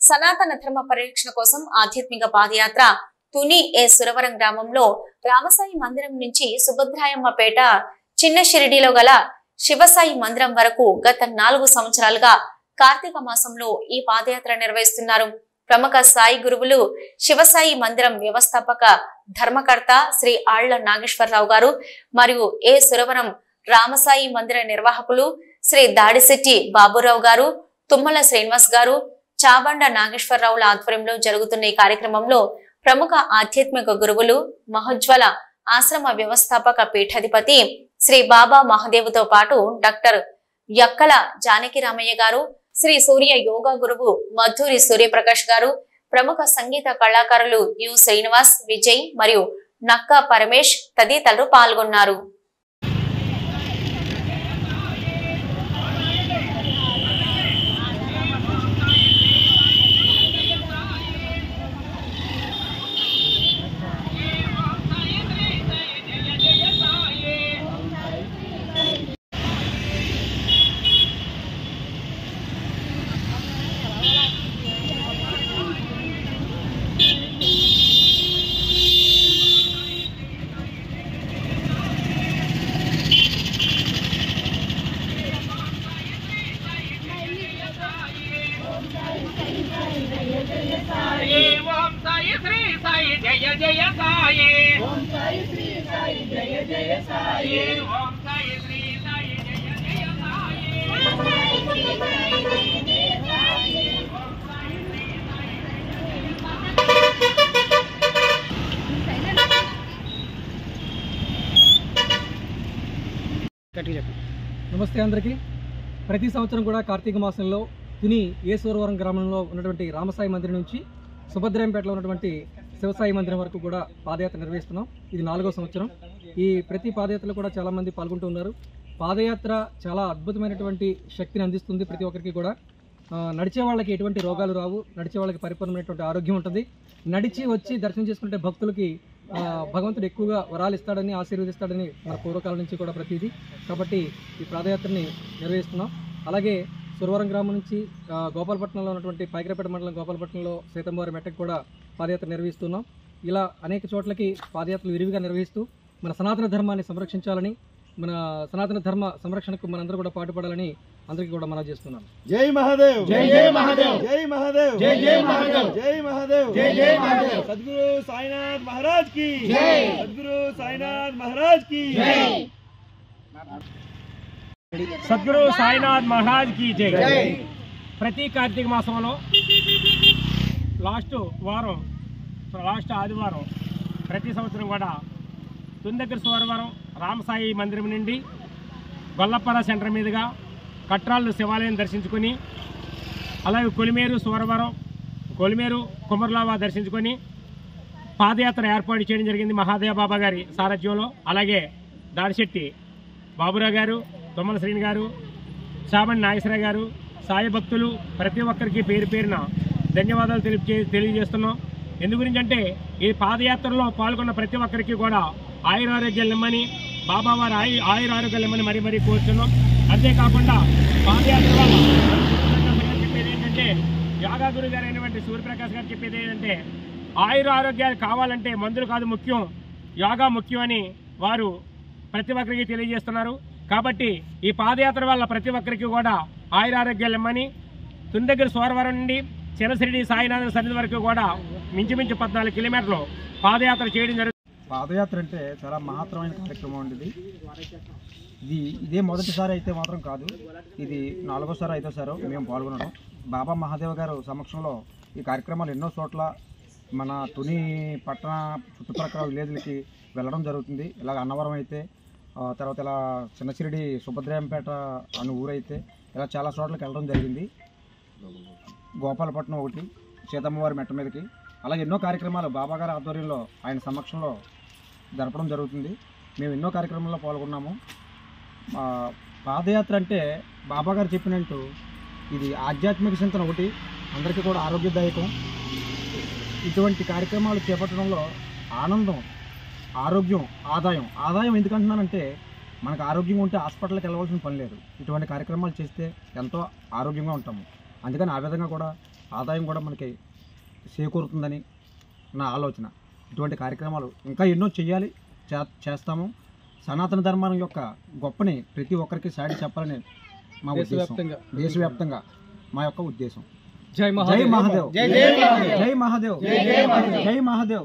సనాతన ధర్మ పరిరక్షణ కోసం ఆధ్యాత్మిక పాదయాత్ర తుని ఏ సురవరం గ్రామంలో రామసాయి మందిరం నుంచి సుభద్రాయమ్మపేట చిన్న షిరిడిలో గల శివసాయి మందిరం వరకు గత 4 సంవత్సరాలుగా కార్తీక మాసంలో ఈ పాదయాత్ర నిర్వహిస్తున్నారు. ప్రముఖ సాయి గురువులు శివసాయి మందిరం వ్యవస్థాపక ధర్మకర్త శ్రీ ఆళ్ల నాగేశ్వరరావు గారు మరియు ఏ సురవరం రామసాయి మందిర నిర్వాహకులు శ్రీ దాడిశెట్టి బాబురావు గారు, తుమ్మల శ్రీనివాస్ గారు, చాబండ నాగేశ్వరరావుల ఆధ్వర్యంలో జరుగుతున్న ఈ కార్యక్రమంలో ప్రముఖ ఆధ్యాత్మిక గురువులు మహోజ్వల ఆశ్రమ వ్యవస్థాపక పీఠాధిపతి శ్రీ బాబా మహాదేవుతో పాటు డాక్టర్ యక్కల జానకి రామయ్య గారు, శ్రీ సూర్య యోగా గురువు మధురి సూర్యప్రకాష్ గారు, ప్రముఖ సంగీత కళాకారులు యు శ్రీనివాస్, విజయ్ మరియు నక్కా పరమేష్ తదితరులు పాల్గొన్నారు. నమస్తే అందరికీ. ప్రతి సంవత్సరం కూడా కార్తీక మాసంలో తుని ఏ సురవరం గ్రామంలో ఉన్నటువంటి రామసాయి మందిరం నుంచి సుభద్రాయంపేటలో ఉన్నటువంటి శివసాయి మందిరం వరకు కూడా పాదయాత్ర నిర్వహిస్తున్నాం. ఇది 4వ సంవత్సరం. ఈ ప్రతి పాదయాత్రలో కూడా చాలామంది పాల్గొంటూ ఉన్నారు. పాదయాత్ర చాలా అద్భుతమైనటువంటి శక్తిని అందిస్తుంది. ప్రతి ఒక్కరికి కూడా నడిచే వాళ్ళకి ఎటువంటి రోగాలు రావు, నడిచే వాళ్ళకి పరిపూర్ణమైనటువంటి ఆరోగ్యం ఉంటుంది. నడిచి వచ్చి దర్శనం చేసుకుంటే భక్తులకి భగవంతుడు ఎక్కువగా వరాలు ఇస్తాడని, ఆశీర్వదిస్తాడని మన పూర్వకాలం నుంచి కూడా ప్రతిదీ. కాబట్టి ఈ పాదయాత్రని నిర్వహిస్తున్నాం. అలాగే సురవరం గ్రామం నుంచి గోపాలపట్నంలో ఉన్నటువంటి పైకరపేట మండలం గోపాలపట్నంలో సీతంవారి మెట్టకు కూడా పాదయాత్ర నిర్వహిస్తున్నాం. ఇలా అనేక చోట్లకి పాదయాత్రలు విరివిగా నిర్వహిస్తూ మన సనాతన ధర్మాన్ని సంరక్షించాలని, మన సనాతన ధర్మ సంరక్షణకు మనందరూ కూడా పాటుపడాలని అందరికీ కూడా మనం చేస్తున్నాం. జై మహాదేవ్, జై జై మహాదేవ్, జై మహాదేవ్, జై జై మహాదేవ్, జై మహాదేవ్, జై జై మహాదేవ్. సద్గురు సాయినాథ్ మహారాజ్ की జై, సద్గురు సాయినాథ్ మహారాజ్ की జై, సద్గురు సాయినాథ్ మహారాజ్ की జై. ప్రతి కార్తీక మాసంలో లాస్ట్ ఆదివారం ప్రతి సంవత్సరం కూడా తుందగిరి సురవరం రామసాయి మందిరం నుండి గొల్లపర సెంటర్ మీదుగా కట్రాళ్ళు శివాలయం దర్శించుకొని, అలాగే కొలిమేరు కుమర్లావా దర్శించుకొని పాదయాత్ర ఏర్పాటు చేయడం జరిగింది మహాదేవ బాబా గారి సారథ్యంలో. అలాగే దాడిశెట్టి బాబురావు గారు, తుమ్మల శ్రీని గారు, చాబండి నాగేశ్వరరావు గారు, సాయి భక్తులు ప్రతి ఒక్కరికి పేరు పేరున ధన్యవాదాలు తెలియజేస్తున్నాం. ఎందు గురించి అంటే ఈ పాదయాత్రలో పాల్గొన్న ప్రతి ఒక్కరికి కూడా ఆయురారోగ్యాలు ఇమ్మని, బాబావారి ఆయురారోగ్యాలు ఇమ్మని మరీ కోరుతున్నాం. అంతేకాకుండా పాదయాత్ర వల్ల చెప్పేది ఏంటంటే, యోగా గురువు గారు అయినటువంటి సూర్యప్రకాష్ గారు చెప్పేది ఏంటంటే, ఆయురారోగ్యాలు కావాలంటే మందులు కాదు ముఖ్యం, యోగా ముఖ్యం అని వారు ప్రతి ఒక్కరికి తెలియజేస్తున్నారు. కాబట్టి ఈ పాదయాత్ర వల్ల ప్రతి ఒక్కరికి కూడా ఆయురారోగ్యాలు ఇమ్మని తుందగిరి సురవరం నుండి చిన్నసిరిడి సాయినాథ సన్నిధి వరకు కూడా మించుమించు 14 కిలోమీటర్లు పాదయాత్ర చేయడం జరుగుతుంది. పాదయాత్ర అంటే చాలా మహత్తరమైన కార్యక్రమం ఉండేది. ఇదే మొదటిసారి అయితే మాత్రం కాదు, ఇది 4వసారి 5వసారి మేము పాల్గొనడం. బాబా మహాదేవ్ గారు సమక్షంలో ఈ కార్యక్రమాలు ఎన్నో చోట్ల మన తుని పట్టణ చుట్టుపక్కల విలేజ్లకి వెళ్ళడం జరుగుతుంది. ఇలాగ అన్నవరం అయితే, తర్వాత ఇలా చిన్నసిరిడి సుభద్రాయంపేట అనే ఊరైతే, ఇలా చాలా చోట్లకి వెళ్ళడం జరిగింది. గోపాలపట్నం ఒకటి, సీతమ్మవారి మెట్ట మీదకి, అలాగే ఎన్నో కార్యక్రమాలు బాబాగారి ఆధ్వర్యంలో ఆయన సమక్షంలో జరపడం జరుగుతుంది. మేము ఎన్నో కార్యక్రమాల్లో పాల్గొన్నాము. పాదయాత్ర అంటే బాబాగారు చెప్పినట్టు ఇది ఆధ్యాత్మిక చింతన ఒకటి, అందరికీ కూడా ఆరోగ్యదాయకం. ఇటువంటి కార్యక్రమాలు చేపట్టడంలో ఆనందం, ఆరోగ్యం, ఆదాయం ఎందుకంటున్నానంటే, మనకు ఆరోగ్యంగా ఉంటే హాస్పిటల్కి వెళ్ళవలసిన పని లేదు. ఇటువంటి కార్యక్రమాలు చేస్తే ఎంతో ఆరోగ్యంగా ఉంటాము. అందుకని ఆ విధంగా కూడా ఆదాయం కూడా మనకి చేకూరుతుందని నా ఆలోచన. ఇటువంటి కార్యక్రమాలు ఇంకా ఎన్నో చేయాలి, చేస్తాము. సనాతన ధర్మం యొక్క గొప్పని ప్రతి ఒక్కరికి సాటి చెప్పాలని మా ఉద్దేశం. దేశవ్యాప్తంగా మా యొక్క ఉద్దేశం. జై జై మహాదేవ్. మహాదేవ్, జై మహాదేవ్, జై మహాదేవ్.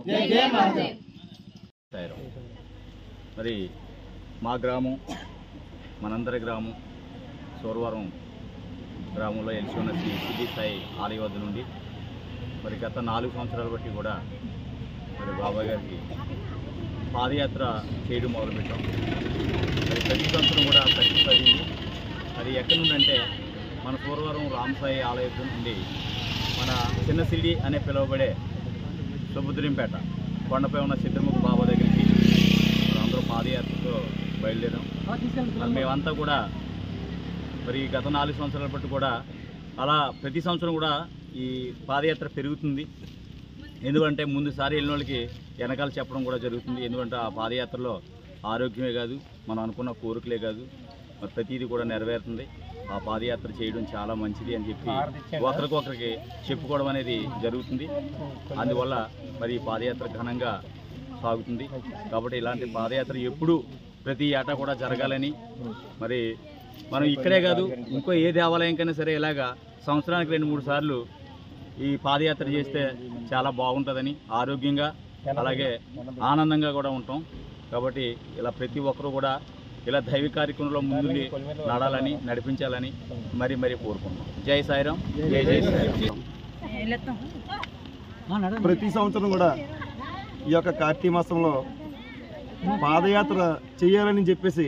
మరి మా గ్రామం, మనందరి గ్రామం సోరవరం గ్రామంలో ఎలిసి ఉన్న శ్రీ సిద్ధి సాయి ఆలయ వద్ద నుండి మరి గత 4 సంవత్సరాల బట్టి కూడా మరి బాబా గారికి పాదయాత్ర చేయడం మొదలుపెట్టాం. మరి ప్రతి సంవత్సరం కూడా సక్సెస్ అయింది. అది ఎక్కడి నుండి అంటే మన సోరవరం రామసాయి ఆలయం నుండి మన చిన్న సిడి అనే పిలువబడే సుభద్రంపేట కొండపై ఉన్న సిద్ధముఖ బాబా దగ్గరికి అందరూ పాదయాత్రతో బయలుదేరాం. మరి మేమంతా కూడా మరి గత 4 సంవత్సరాల బట్టి కూడా అలా ప్రతి సంవత్సరం కూడా ఈ పాదయాత్ర పెరుగుతుంది. ఎందుకంటే ముందుసారి వెళ్ళిన వాళ్ళకి వెనకాల చెప్పడం కూడా జరుగుతుంది. ఎందుకంటే ఆ పాదయాత్రలో ఆరోగ్యమే కాదు, మనం అనుకున్న కోరికలే కాదు, మరి ప్రతిదీ కూడా నెరవేరుతుంది. ఆ పాదయాత్ర చేయడం చాలా మంచిది అని చెప్పి ఒకరికొకరికి చెప్పుకోవడం అనేది జరుగుతుంది. అందువల్ల మరి ఈ పాదయాత్ర ఘనంగా సాగుతుంది. కాబట్టి ఇలాంటి పాదయాత్ర ఎప్పుడూ ప్రతి ఏటా కూడా జరగాలని, మరి మనం ఇక్కడే కాదు ఇంకో ఏ దేవాలయంకైనా సరే ఇలాగా సంవత్సరానికి 2-3 సార్లు ఈ పాదయాత్ర చేస్తే చాలా బాగుంటుందని, ఆరోగ్యంగా అలాగే ఆనందంగా కూడా ఉంటాం. కాబట్టి ఇలా ప్రతి ఒక్కరూ కూడా ఇలా దైవ కార్యక్రమంలో ముందుండి నడిపించాలని మరి కోరుకుంటున్నాం. జై సాయిరాం, జై జై సాయిరాం. ప్రతి సంవత్సరం కూడా ఈ యొక్క కార్తీక మాసంలో పాదయాత్ర చేయాలని చెప్పేసి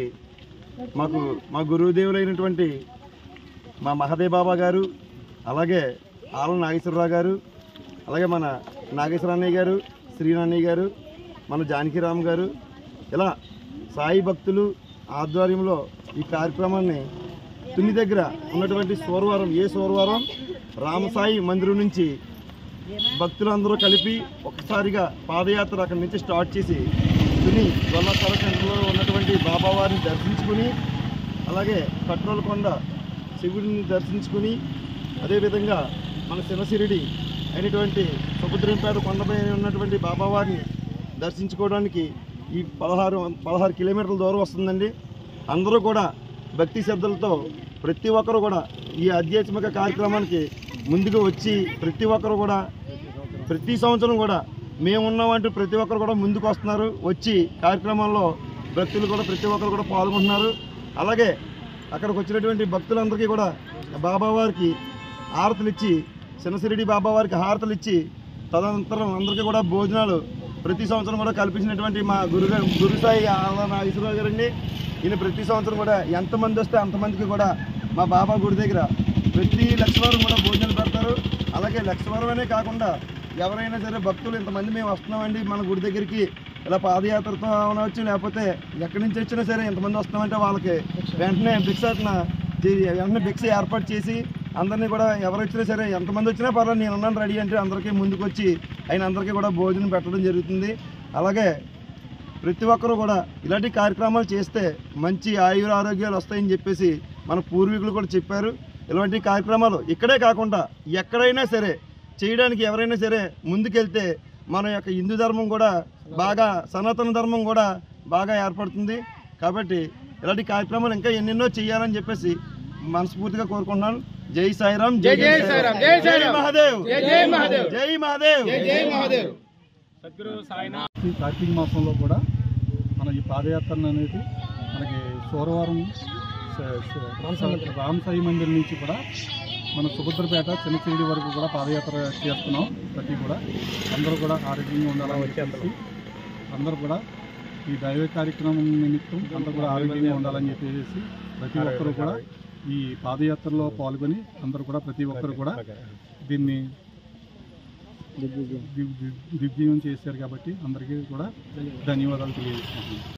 మా గురుదేవులైనటువంటి మా మహాదేవ్ బాబా గారు, అలాగే ఆలం నాగేశ్వరరావు గారు, అలాగే మన నాగేశ్వర అన్నయ్య గారు, శ్రీనన్నయ్య గారు, మన జానకిరామ్ గారు, ఇలా సాయి భక్తులు ఆధ్వర్యంలో ఈ కార్యక్రమాన్ని తుని దగ్గర ఉన్నటువంటి సోరవరం రామసాయి మందిరం నుంచి భక్తులందరూ కలిపి ఒకసారిగా పాదయాత్ర అక్కడి నుంచి స్టార్ట్ చేసి తుని గొల్లతర సెంటర్లో ఉన్నటువంటి బాబావారిని దర్శించుకుని, అలాగే పెట్రోల్ కొండ శివుడిని దర్శించుకుని, అదేవిధంగా మన శివసిరిడి అయినటువంటి సుభద్రంపేట కొండపై ఉన్నటువంటి బాబావారిని దర్శించుకోవడానికి ఈ 16 కిలోమీటర్ల దూరం వస్తుందండి. అందరూ కూడా భక్తి శ్రద్ధలతో ప్రతి ఒక్కరు కూడా ఈ ఆధ్యాత్మిక కార్యక్రమానికి ముందుకు వచ్చి ప్రతి ఒక్కరు కూడా ప్రతి సంవత్సరం కూడా మేమున్నామంటూ ప్రతి ఒక్కరు కూడా ముందుకు వస్తున్నారు. వచ్చి కార్యక్రమంలో భక్తులు కూడా ప్రతి ఒక్కరు కూడా పాల్గొంటున్నారు. అలాగే అక్కడికి వచ్చినటువంటి భక్తులందరికీ కూడా బాబావారికి హారతులు ఇచ్చి, శివసిరిడి బాబావారికి హారతులు ఇచ్చి, తదనంతరం అందరికీ కూడా భోజనాలు ప్రతి సంవత్సరం కూడా కల్పించినటువంటి మా గురుసాయి ఆల నాగేశ్వరరావు గారండి. ఈయన ప్రతి సంవత్సరం కూడా ఎంతమంది వస్తే అంతమందికి కూడా మా బాబా గుడి దగ్గర ప్రతి లక్షవారం కూడా భోజనాలు పెడతారు. అలాగే లక్షవారం అనే కాకుండా ఎవరైనా సరే భక్తులు ఇంతమంది మేము వస్తున్నామండి మన గుడి దగ్గరికి ఇలా పాదయాత్రతో అవనవచ్చు, లేకపోతే ఎక్కడి నుంచి వచ్చినా సరే ఇంతమంది వస్తున్నామంటే వాళ్ళకి వెంటనే భిక్ష ఏర్పాటు చేసి అందరినీ కూడా ఎవరు వచ్చినా సరే ఎంతమంది వచ్చినా పర్వాలేదు నేను ఉన్నాను రెడీ అంటే అందరికీ ముందుకు వచ్చి అందరికీ కూడా భోజనం పెట్టడం జరుగుతుంది. అలాగే ప్రతి ఒక్కరూ కూడా ఇలాంటి కార్యక్రమాలు చేస్తే మంచి ఆరోగ్యాలు వస్తాయని చెప్పేసి మన పూర్వీకులు కూడా చెప్పారు. ఇలాంటి కార్యక్రమాలు ఇక్కడే కాకుండా ఎక్కడైనా సరే చేయడానికి ఎవరైనా సరే ముందుకెళ్తే మన యొక్క హిందూ ధర్మం కూడా బాగా, సనాతన ధర్మం కూడా బాగా ఏర్పడుతుంది. కాబట్టి ఇలాంటి కార్యక్రమాలు ఇంకా ఎన్నెన్నో చేయాలని చెప్పేసి మనస్ఫూర్తిగా కోరుకుంటున్నాను. జై సాయిరాం, జై జై సాయిరాం, జై జై మహాదేవ్, జై మహాదేవ్, జై మహాదేవ్, జై మహాదేవ్. సద్గురు సాయినాథ్. ఈ కార్తీక మాసంలో కూడా మన ఈ పాదయాత్ర అనేది మనకి సోరవరం రామసాయి మందిర్ నుంచి కూడా మన సుభద్రపేట చిన్నసిరిడి వరకు కూడా పాదయాత్ర చేస్తున్నాం. ప్రతి కూడా అందరూ కూడా ఆరోగ్యంగా ఉండాలని వచ్చేసి అందరూ కూడా ఈ దైవ కార్యక్రమం నిమిత్తం అందరూ కూడా ఆరోగ్యంగా ఉండాలని చెప్పేసి ప్రతి ఒక్కరూ కూడా ఈ పాదయాత్రలో పాల్గొని అందరూ కూడా ప్రతి ఒక్కరు కూడా దీన్ని దిగ్విజయం చేశారు. కాబట్టి అందరికీ కూడా ధన్యవాదాలు తెలియజేస్తున్నాను.